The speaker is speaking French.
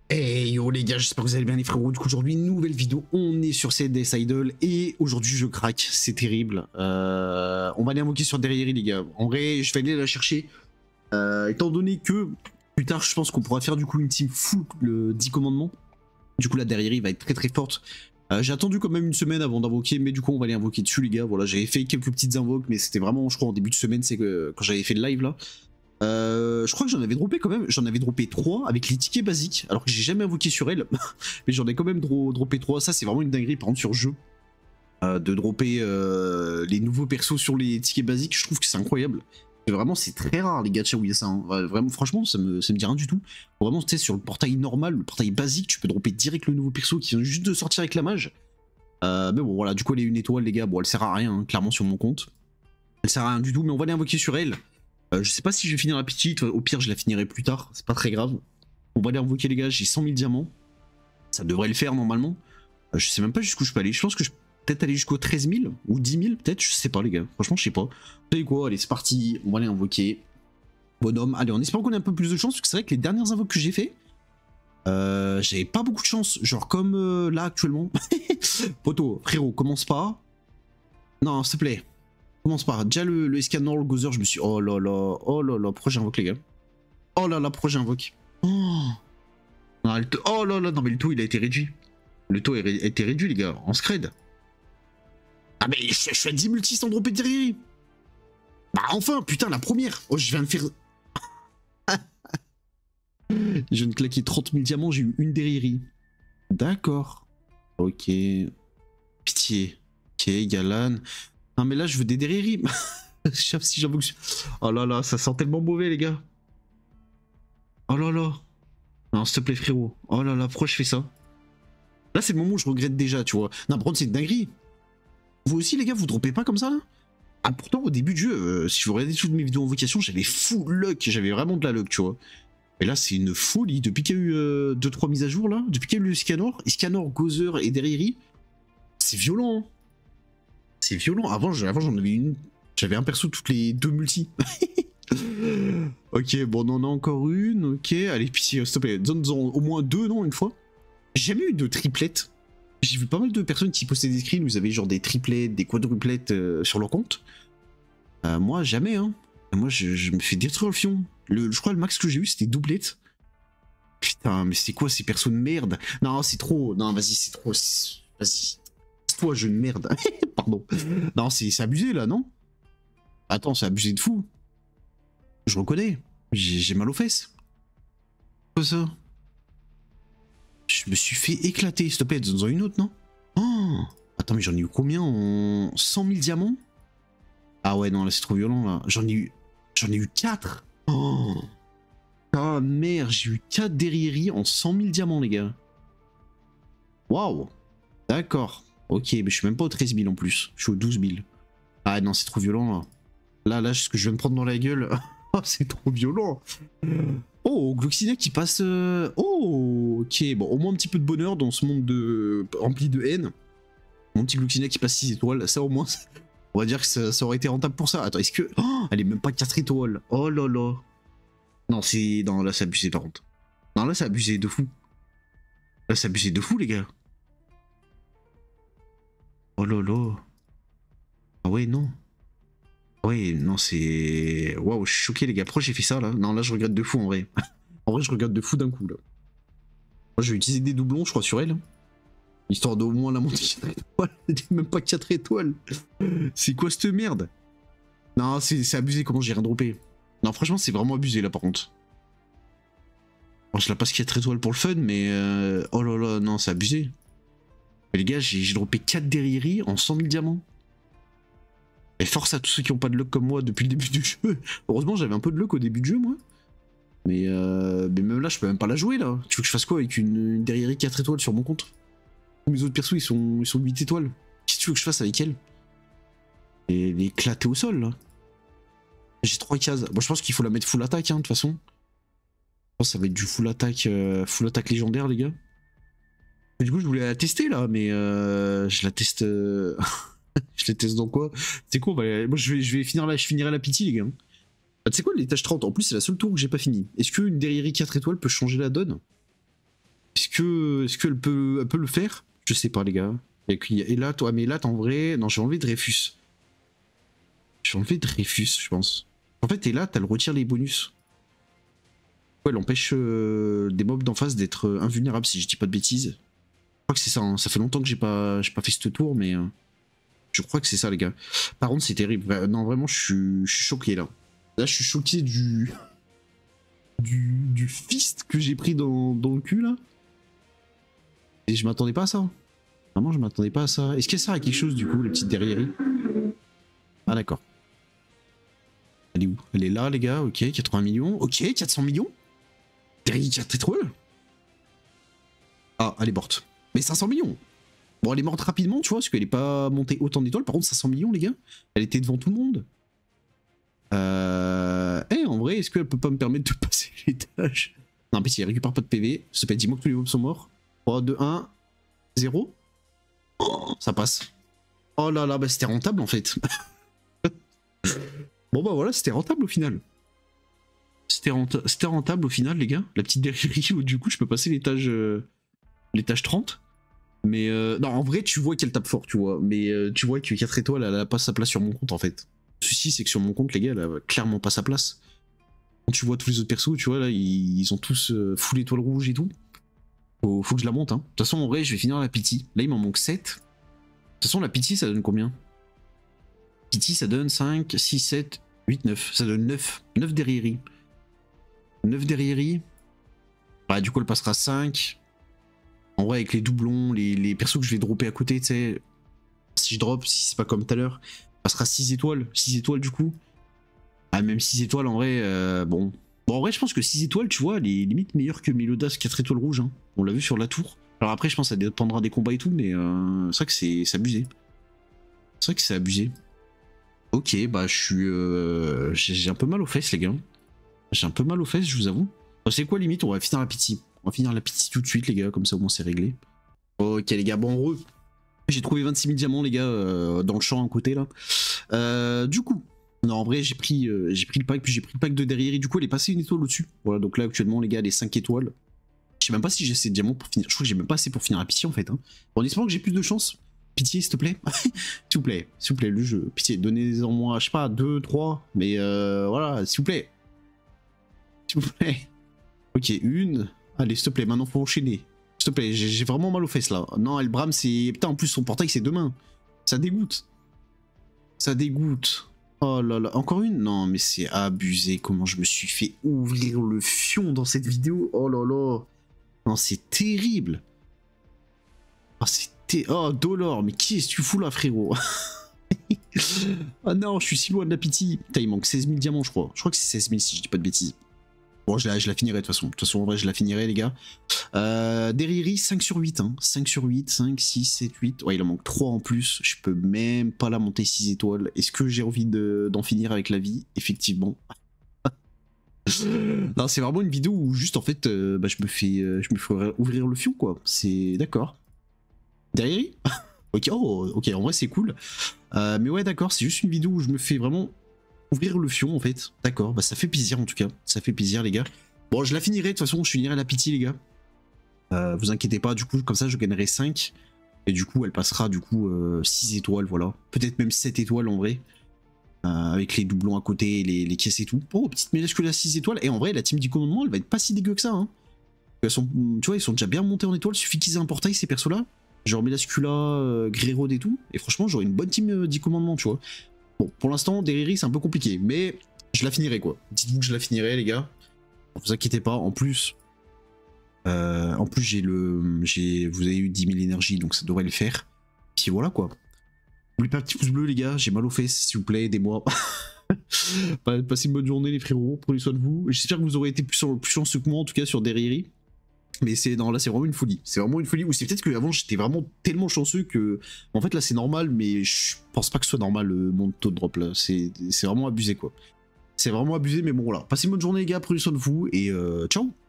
Hey yo les gars, j'espère que vous allez bien les frérots. Du coup aujourd'hui nouvelle vidéo, on est sur CDS Idol et aujourd'hui je craque, c'est terrible. On va aller invoquer sur derrière les gars. En vrai je vais aller la chercher. Étant donné que plus tard je pense qu'on pourra faire du coup une team full le 10 commandements. Du coup la derrière il va être très forte. J'ai attendu quand même une semaine avant d'invoquer, mais du coup on va aller invoquer dessus les gars. Voilà, j'avais fait quelques petites invoques mais c'était vraiment je crois en début de semaine, c'est que quand j'avais fait le live là. Je crois que j'en avais droppé quand même, j'en avais droppé 3 avec les tickets basiques, alors que j'ai jamais invoqué sur elle, mais j'en ai quand même droppé 3, ça c'est vraiment une dinguerie par contre sur jeu, de dropper les nouveaux persos sur les tickets basiques, je trouve que c'est incroyable. Et vraiment c'est très rare les gachas où il y a ça, hein. Vraiment franchement ça me dit rien du tout. Vraiment tu sais sur le portail normal, le portail basique, tu peux dropper direct le nouveau perso qui vient juste de sortir avec la mage. Mais bon voilà, du coup elle est une étoile les gars, bon elle sert à rien hein, clairement sur mon compte. Elle sert à rien du tout, mais on va aller invoquer sur elle. Je sais pas si je vais finir la petite, au pire je la finirai plus tard, c'est pas très grave. On va aller invoquer les gars, j'ai 100 000 diamants. Ça devrait le faire normalement. Je sais même pas jusqu'où je peux aller, je pense que je peux peut-être aller jusqu'au 13 000 ou 10 000 peut-être, je sais pas les gars. Franchement je sais pas. Vous savez quoi, allez c'est parti, on va aller invoquer. Bonhomme, allez en espérant qu'on ait un peu plus de chance, parce que c'est vrai que les dernières invoques que j'ai fait, j'avais pas beaucoup de chance, genre comme là actuellement. Poto, frérot, commence pas. Non s'il te plaît. Commence par déjà le Escanor, le Gozer, je me suis oh là là, pourquoi j'invoque les gars? Oh là là, pourquoi j'invoque? Oh. Non, oh là là, non mais le taux il a été réduit. Le taux a été réduit les gars, en scred. Ah mais je suis à 10 multis sans dropper de derrière. Bah enfin, putain la première. Oh je viens de faire... je viens de claquer 30 000 diamants, j'ai eu une derrière. D'accord. Ok. Pitié. Ok, Galan. Non mais là je veux des derrière. Si j'avoue que... Oh là là, ça sent tellement mauvais les gars. Oh là là. Non s'il te plaît frérot. Oh là là, pourquoi je fais ça? Là c'est le moment où je regrette déjà, tu vois. Non par contre c'est une dinguerie. Vous aussi les gars, vous droppez pas comme ça là? Ah pourtant au début du jeu, si vous regardez toutes mes vidéos invocation, j'avais full luck, j'avais vraiment de la luck, tu vois. Et là c'est une folie, depuis qu'il y a eu 2-3 mises à jour là, depuis qu'il y a eu le Scanor, Gozer et Deriri, c'est violent. Hein. C'est violent, avant j'en avais une, j'avais un perso toutes les 2 multis. Ok, bon, on en a encore une, ok. Allez, pitié, s'il te plaît, donne-en au moins 2, non, une fois. J'ai jamais eu de triplettes. J'ai vu pas mal de personnes qui postaient des screens où ils avaient genre des triplettes, des quadruplettes sur leur compte. Moi, jamais, hein. Moi, je me fais détruire le fion. Je crois le max que j'ai eu, c'était doublette. Putain, mais c'est quoi ces persos de merde? Non, c'est trop. Non, vas-y, c'est trop. Vas-y. Toi, je de merde. Pardon. Non, c'est abusé là, non? Attends, c'est abusé de fou. Je reconnais. J'ai mal aux fesses. Quoi ça? Je me suis fait éclater. S'il te plaît, donne-en une autre, non? Oh. Attends, mais j'en ai eu combien en 100 000 diamants? Ah ouais, non, là, c'est trop violent, là. J'en ai eu 4. Oh. Ah merde, j'ai eu 4 derrière en 100 000 diamants, les gars. Waouh. D'accord. Ok, mais je suis même pas au 13 000 en plus. Je suis au 12 000. Ah non, c'est trop violent, là. Là, ce que je viens de prendre dans la gueule... Oh, c'est trop violent. Oh, Gloxina qui passe... Oh, ok. Bon, au moins un petit peu de bonheur dans ce monde rempli de haine. Mon petit Gloxina qui passe 6 étoiles. Ça, au moins, on va dire que ça aurait été rentable pour ça. Attends, est-ce que... Oh, elle est même pas 4 étoiles. Oh là là. Non, c'est... Non, là, c'est abusé, par contre. Non, là, c'est abusé de fou. Là, c'est abusé de fou, les gars. Oh là là. Ah ouais, non. Ouais, non, c'est... Waouh, je suis choqué, les gars. Pourquoi j'ai fait ça, là? Non, là, je regrette de fou, en vrai. En vrai, je regrette de fou d'un coup, là. Moi, je vais utiliser des doublons, je crois, sur elle. Histoire d'au moins la monter 4 étoiles. Même pas 4 étoiles. C'est quoi cette merde? Non, c'est abusé comment j'ai rien droppé. Non, franchement, c'est vraiment abusé, là, par contre. Bon, je la passe 4 étoiles pour le fun, mais... Oh là là, non, c'est abusé. Mais les gars, j'ai droppé 4 derrière en 100 000 diamants. Et force à tous ceux qui n'ont pas de luck comme moi depuis le début du jeu. Heureusement, j'avais un peu de luck au début du jeu, moi. Mais même là, je peux même pas la jouer, là. Tu veux que je fasse quoi avec une derrière 4 étoiles sur mon compte? Mes autres persos, ils sont 8 étoiles. Qu'est-ce que tu veux que je fasse avec elle? Et les éclater au sol, là. J'ai 3 cases. Bon, je pense qu'il faut la mettre full attaque, hein, de toute façon. Je pense que ça va être du full attaque légendaire, les gars. Et du coup, je voulais la tester, là, mais je la teste... Je la teste dans quoi? C'est quoi? Moi, je vais finir là, je finirai la pitié, les gars. Ah, tu sais quoi, l'étage 30, en plus, c'est la seule tour que j'ai pas fini. Est-ce qu'une derrière 4 étoiles peut changer la donne? qu'elle peut le faire? Je sais pas, les gars. Et là, toi, mais là, en vrai, non, j'ai enlevé Dreyfus. J'ai enlevé Dreyfus, je pense. En fait, et là, elle retire les bonus. Ouais, elle empêche des mobs d'en face d'être invulnérables, si je dis pas de bêtises. Je crois que c'est ça, hein. Ça fait longtemps que j'ai pas fait ce tour, mais je crois que c'est ça, les gars. Par contre, c'est terrible. Non, vraiment, je suis choqué, là. Là, je suis choqué du fist que j'ai pris dans le cul, là. Et je m'attendais pas à ça. Vraiment, je m'attendais pas à ça. Est-ce qu'elle sert à quelque chose, du coup, les petites derriéries? Ah, d'accord. Elle est où? Elle est là, les gars. Ok, 80 millions. Ok, 400 millions. T'es trop. Ah, elle est morte. Mais 500 millions. Bon, elle est morte rapidement, tu vois, parce qu'elle est pas montée autant d'étoiles. Par contre, 500 millions, les gars. Elle était devant tout le monde. En vrai, est-ce qu'elle peut pas me permettre de passer l'étage? Non, mais si elle récupère pas de PV, ça peut être dis-moi que tous les mobs sont morts. 3, 2, 1, 0. Oh, ça passe. Oh là là, bah c'était rentable en fait. Bon bah voilà, c'était rentable au final. C'était rentable au final, les gars. La petite derrière où du coup je peux passer l'étage 30. Mais non, en vrai, tu vois qu'elle tape fort, tu vois. Mais tu vois que 4 étoiles, elle a pas sa place sur mon compte en fait. Le souci, c'est que sur mon compte, les gars, elle a clairement pas sa place. Quand tu vois tous les autres persos, tu vois, là, ils ont tous full étoile rouge et tout. Faut que je la monte, hein. De toute façon, en vrai, je vais finir la pity. Là, il m'en manque 7. De toute façon, la pity, ça donne combien? Pity, ça donne 5, 6, 7, 8, 9. Ça donne 9. 9 derriéries. 9 derriéries. Bah, du coup, elle passera 5. En vrai, avec les doublons, les persos que je vais dropper à côté, tu sais. Si je drop, si c'est pas comme tout à l'heure, passera 6 étoiles. 6 étoiles, du coup. Ah, même 6 étoiles, en vrai, bon. Bon, en vrai, je pense que 6 étoiles, tu vois, elle est limite meilleure que Melodas 4 étoiles rouges. Hein. On l'a vu sur la tour. Alors après, je pense que ça dépendra des combats et tout, mais c'est vrai que c'est abusé. C'est vrai que c'est abusé. Ok, bah je suis... j'ai un peu mal aux fesses, les gars. J'ai un peu mal aux fesses, je vous avoue. Bon, c'est quoi, limite, on va finir la pity. On va finir la pity tout de suite, les gars, comme ça au moins c'est réglé. Ok, les gars, bon, en gros, j'ai trouvé 26 000 diamants, les gars, dans le champ à côté, là. Du coup... Non, en vrai, j'ai pris le pack, puis j'ai pris le pack de derrière, et du coup, elle est passée une étoile au-dessus. Voilà, donc là, actuellement, les gars, elle est 5 étoiles. Je sais même pas si j'ai assez de diamants pour finir. Je crois que j'ai même pas assez pour finir la pitié, en fait. Hein. Bon, en espérant que j'ai plus de chance. Pitié, s'il te plaît. S'il vous plaît, le jeu. Pitié, donnez-en moi, je sais pas, 2, 3. Mais voilà, s'il vous plaît. S'il vous plaît. Ok, une. Allez, s'il te plaît, maintenant, faut enchaîner. S'il te plaît, j'ai vraiment mal aux fesses, là. Non, elle brame, c'est... Putain, en plus, son portail, c'est 2 mains. Ça dégoûte. Ça dégoûte. Oh là là, encore une? Non, mais c'est abusé comment je me suis fait ouvrir le fion dans cette vidéo. Oh là là. Non, c'est terrible. Oh, oh, Dolor, mais qui est-ce que tu fous là, frérot? Oh non, je suis si loin de la pity. Putain, il manque 16 000 diamants, je crois. Je crois que c'est 16 000 si je dis pas de bêtises. Bon, je la finirai de toute façon. De toute façon, en vrai, je la finirai, les gars. Deriri, 5 sur 8. Hein. 5 sur 8, 5, 6, 7, 8. Ouais, il en manque 3 en plus. Je peux même pas la monter 6 étoiles. Est-ce que j'ai envie d'en finir avec la vie? Effectivement. Non, c'est vraiment une vidéo où juste, en fait, bah, je me fais ouvrir le fion, quoi. C'est... D'accord. Deriri. Ok, oh, ok, en vrai, c'est cool. Mais ouais, d'accord, c'est juste une vidéo où je me fais vraiment... ouvrir le fion en fait, d'accord, bah ça fait plaisir en tout cas, ça fait plaisir les gars. Bon, je la finirai, de toute façon je finirai la pity les gars. Vous inquiétez pas, du coup comme ça je gagnerai 5. Et du coup elle passera du coup 6 étoiles, voilà. Peut-être même 7 étoiles en vrai. Avec les doublons à côté, les caisses et tout. Oh, petite mélange que la 6 étoiles. Et en vrai la team du commandement elle va être pas si dégueu que ça. Hein. Tu vois, ils sont déjà bien montés en étoiles, suffit qu'ils aient un portail ces persos là. Genre Melascula, Grérod et tout. Et franchement j'aurai une bonne team du commandement, tu vois. Bon, pour l'instant, Deriri, c'est un peu compliqué, mais je la finirai, quoi. Dites-vous que je la finirai, les gars. Ne vous inquiétez pas, en plus, vous avez eu 10 000 énergie, donc ça devrait le faire. Puis voilà, quoi. N'oubliez pas un petit pouce bleu, les gars, j'ai mal aux fesses, s'il vous plaît, aidez-moi. Passez une bonne journée, les frérots, prenez soin de vous. J'espère que vous aurez été plus chanceux que moi, en tout cas, sur Deriri. Mais là c'est vraiment une folie. C'est vraiment une folie. Ou c'est peut-être qu'avant j'étais vraiment tellement chanceux que... En fait là c'est normal, mais je pense pas que ce soit normal mon taux de drop là. C'est vraiment abusé quoi. C'est vraiment abusé, mais bon voilà. Passez une bonne journée les gars, prenez soin de vous et ciao.